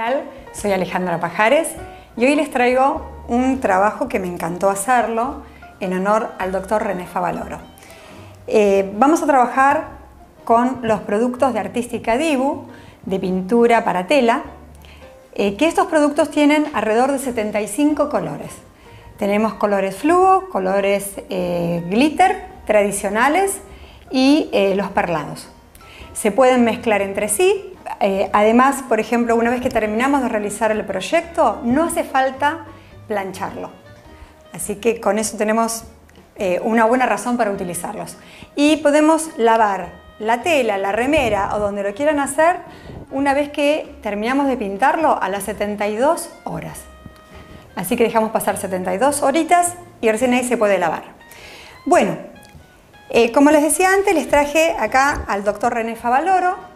tal? Soy Alejandra Pajares y hoy les traigo un trabajo que me encantó hacerlo en honor al doctor René Favaloro. Vamos a trabajar con los productos de Artística Dibu, de pintura para tela, que estos productos tienen alrededor de 75 colores. Tenemos colores fluo, colores glitter tradicionales y los perlados. Se pueden mezclar entre sí. Además, por ejemplo, una vez que terminamos de realizar el proyecto, no hace falta plancharlo. Así que con eso tenemos una buena razón para utilizarlos. Y podemos lavar la tela, la remera o donde lo quieran hacer una vez que terminamos de pintarlo a las 72 horas. Así que dejamos pasar 72 horitas y recién ahí se puede lavar. Bueno, como les decía antes, les traje acá al doctor René Favaloro.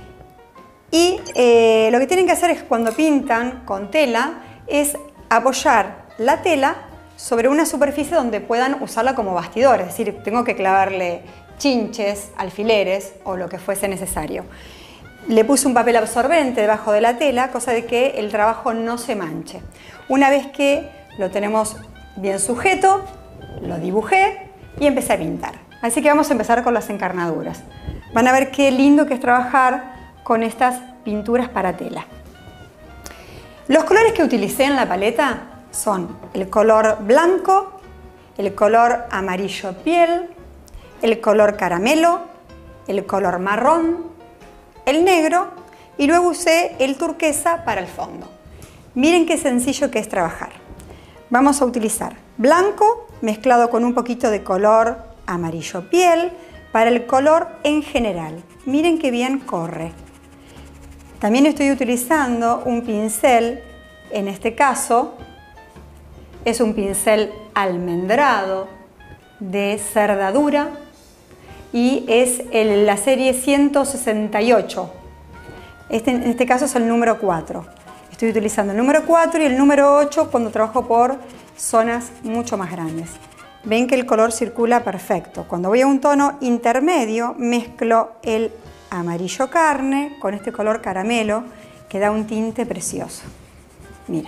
Y lo que tienen que hacer es cuando pintan con tela es apoyar la tela sobre una superficie donde puedan usarla como bastidor, es decir, tengo que clavarle chinches, alfileres o lo que fuese necesario. Le puse un papel absorbente debajo de la tela, cosa de que el trabajo no se manche. Una vez que lo tenemos bien sujeto, lo dibujé y empecé a pintar. Así que vamos a empezar con las encarnaduras. Van a ver qué lindo que es trabajar con estas pinturas para tela. Los colores que utilicé en la paleta son el color blanco, el color amarillo piel, el color caramelo, el color marrón, el negro y luego usé el turquesa para el fondo. Miren qué sencillo que es trabajar. Vamos a utilizar blanco mezclado con un poquito de color amarillo piel para el color en general. Miren qué bien corre. También estoy utilizando un pincel, en este caso es un pincel almendrado de cerdadura y es la serie 168. En este caso es el número 4. Estoy utilizando el número 4 y el número 8 cuando trabajo por zonas mucho más grandes. Ven que el color circula perfecto. Cuando voy a un tono intermedio mezclo el amarillo carne con este color caramelo que da un tinte precioso. Miren.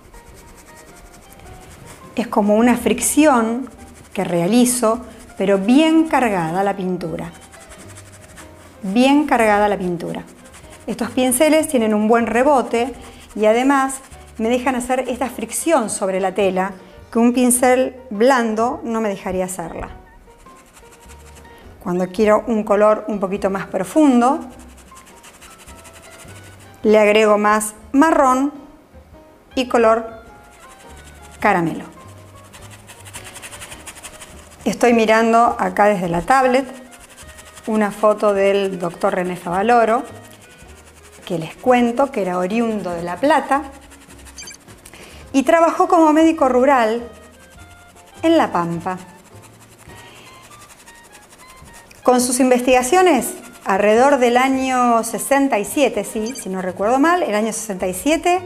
Es como una fricción que realizo, pero bien cargada la pintura. Bien cargada la pintura. Estos pinceles tienen un buen rebote y además me dejan hacer esta fricción sobre la tela que un pincel blando no me dejaría hacerla. Cuando quiero un color un poquito más profundo, le agrego más marrón y color caramelo. Estoy mirando acá desde la tablet una foto del doctor René Favaloro, que les cuento que era oriundo de La Plata y trabajó como médico rural en La Pampa. Con sus investigaciones, alrededor del año 67, si no recuerdo mal, el año 67,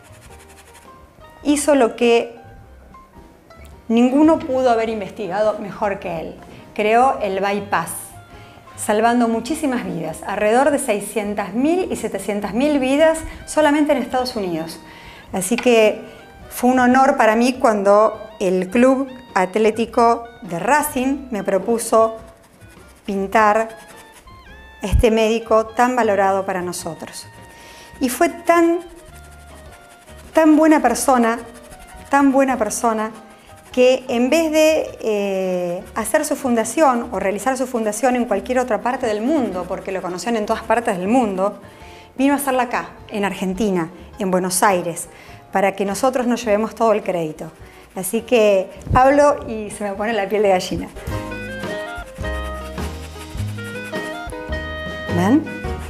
hizo lo que ninguno pudo haber investigado mejor que él. Creó el bypass, salvando muchísimas vidas, alrededor de 600.000 y 700.000 vidas solamente en Estados Unidos. Así que fue un honor para mí cuando el Club Atlético de Racing me propuso pintar a este médico tan valorado para nosotros. Y fue tan buena persona, que en vez de hacer su fundación o realizar su fundación en cualquier otra parte del mundo, porque lo conocían en todas partes del mundo, vino a hacerla acá, en Argentina, en Buenos Aires, para que nosotros nos llevemos todo el crédito. Así que hablo y se me pone la piel de gallina. ¿Ven?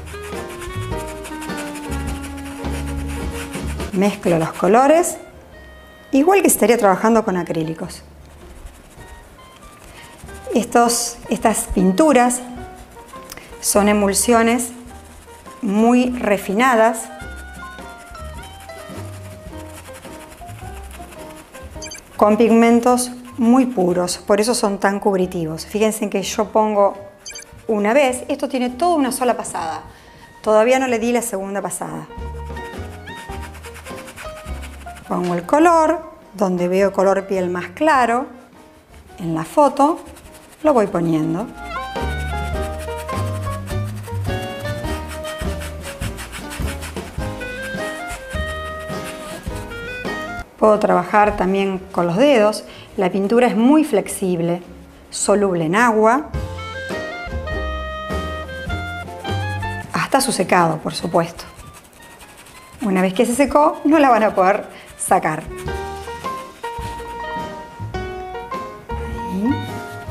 Mezclo los colores, igual que estaría trabajando con acrílicos. Estas pinturas son emulsiones muy refinadas, con pigmentos muy puros, por eso son tan cubritivos. Fíjense que yo pongo una vez, esto tiene toda una sola pasada, todavía no le di la segunda pasada. Pongo el color, donde veo color piel más claro, en la foto, lo voy poniendo. Puedo trabajar también con los dedos. La pintura es muy flexible, soluble en agua, hasta su secado, por supuesto. Una vez que se secó, no la van a poder sacar. Ahí.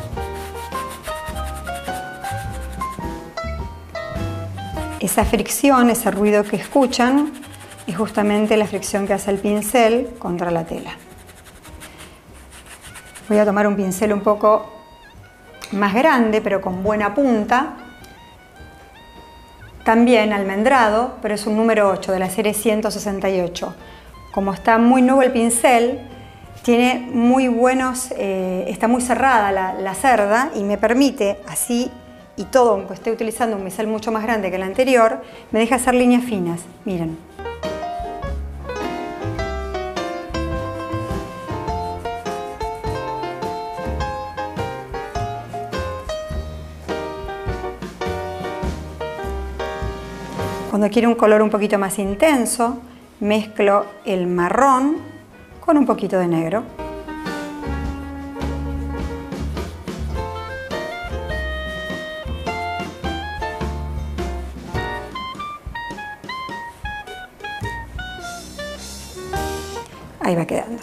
Esa fricción, ese ruido que escuchan, es justamente la fricción que hace el pincel contra la tela. Voy a tomar un pincel un poco más grande, pero con buena punta. También almendrado, pero es un número 8 de la serie 168. Como está muy nuevo el pincel, tiene muy buenos, está muy cerrada la cerda y me permite así, y todo, aunque esté utilizando un pincel mucho más grande que el anterior, me deja hacer líneas finas. Miren. Cuando quiero un color un poquito más intenso, mezclo el marrón con un poquito de negro. Ahí va quedando.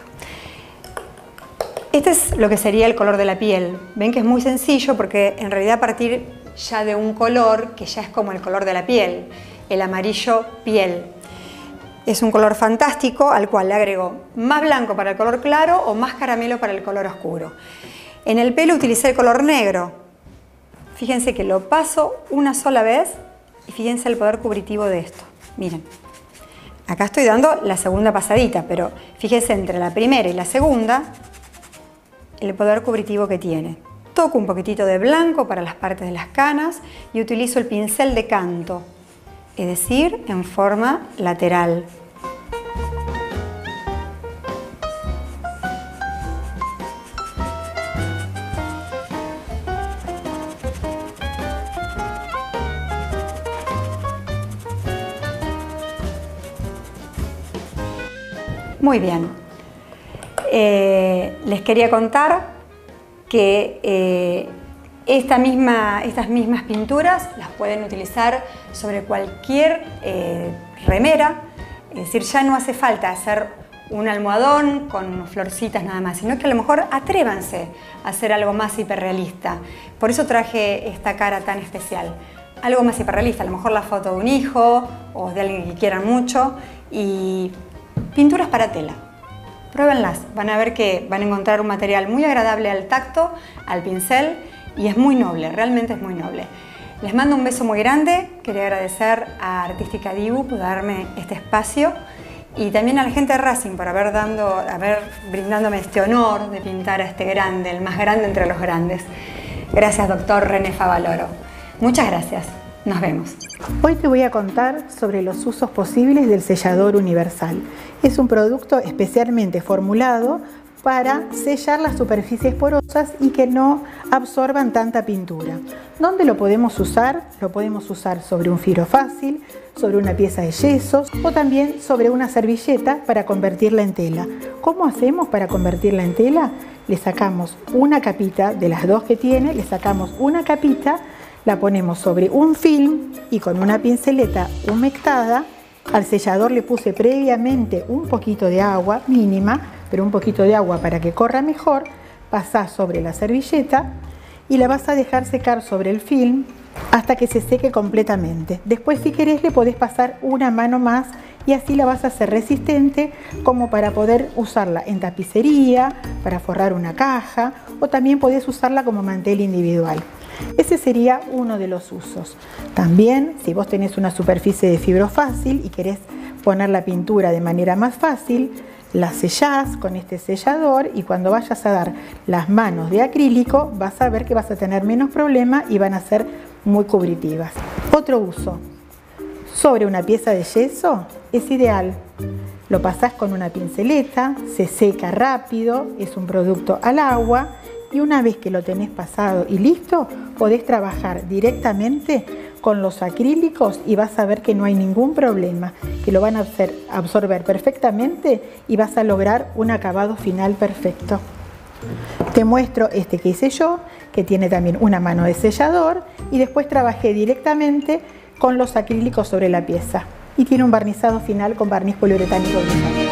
Este es lo que sería el color de la piel. Ven que es muy sencillo porque en realidad a partir ya de un color que ya es como el color de la piel. El amarillo piel. Es un color fantástico al cual le agrego más blanco para el color claro o más caramelo para el color oscuro. En el pelo utilicé el color negro. Fíjense que lo paso una sola vez y fíjense el poder cubritivo de esto. Miren, acá estoy dando la segunda pasadita, pero fíjense entre la primera y la segunda el poder cubritivo que tiene. Toco un poquitito de blanco para las partes de las canas y utilizo el pincel de canto. Es decir, en forma lateral. Muy bien. Les quería contar que estas mismas pinturas las pueden utilizar sobre cualquier remera, es decir, ya no hace falta hacer un almohadón con florcitas nada más, sino que a lo mejor atrévanse a hacer algo más hiperrealista. Por eso traje esta cara tan especial, algo más hiperrealista, a lo mejor la foto de un hijo o de alguien que quieran mucho y pinturas para tela. Pruébenlas, van a ver que van a encontrar un material muy agradable al tacto, al pincel, y es muy noble, realmente es muy noble. Les mando un beso muy grande, quería agradecer a Artística Dibu por darme este espacio y también a la gente de Racing por haber brindándome este honor de pintar a este grande, el más grande entre los grandes. Gracias, doctor René Favaloro. Muchas gracias. Nos vemos. Hoy te voy a contar sobre los usos posibles del sellador universal. Es un producto especialmente formulado para sellar las superficies porosas y que no absorban tanta pintura. ¿Dónde lo podemos usar? Lo podemos usar sobre un filo fácil, sobre una pieza de yesos o también sobre una servilleta para convertirla en tela. ¿Cómo hacemos para convertirla en tela? Le sacamos una capita de las dos que tiene, le sacamos una capita, la ponemos sobre un film y con una pinceleta humectada, al sellador le puse previamente un poquito de agua mínima, pero un poquito de agua para que corra mejor, pasás sobre la servilleta y la vas a dejar secar sobre el film hasta que se seque completamente. Después, si querés, le podés pasar una mano más y así la vas a hacer resistente como para poder usarla en tapicería, para forrar una caja o también podés usarla como mantel individual. Ese sería uno de los usos. También, si vos tenés una superficie de fibro fácil y querés poner la pintura de manera más fácil, la sellás con este sellador y cuando vayas a dar las manos de acrílico vas a ver que vas a tener menos problema y van a ser muy cubritivas. Otro uso, sobre una pieza de yeso es ideal Lo pasás con una pinceleta, se seca rápido, es un producto al agua y una vez que lo tenés pasado y listo, podés trabajar directamente con los acrílicos y vas a ver que no hay ningún problema, que lo van a absorber perfectamente y vas a lograr un acabado final perfecto. Te muestro este que hice yo, que tiene también una mano de sellador, y después trabajé directamente con los acrílicos sobre la pieza y tiene un barnizado final con barniz poliuretánico.